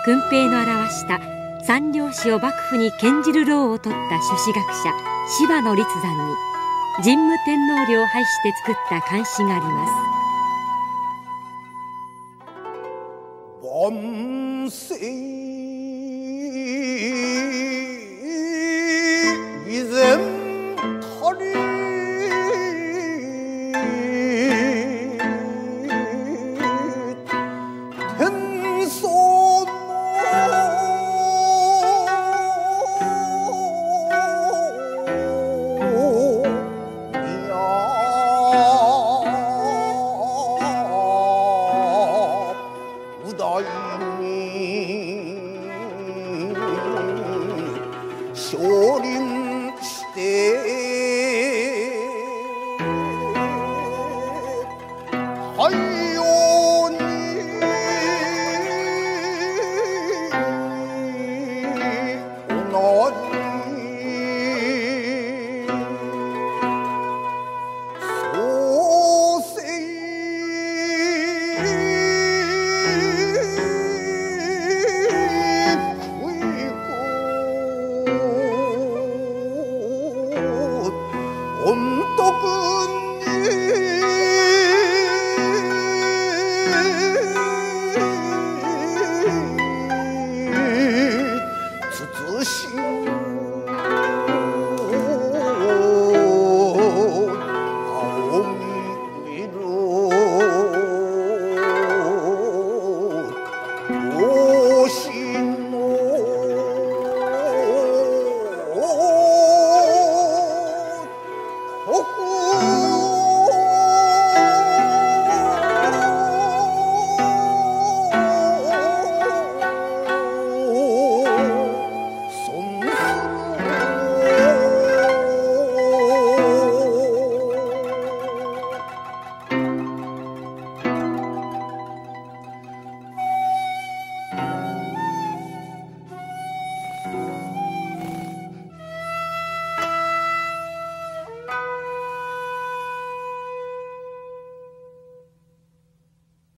訓兵の表した三両氏を幕府に献じる労を取った朱子学者柴野立山に神武天皇陵を拝して作った漢詩があります。 万世以前たり天祖勝利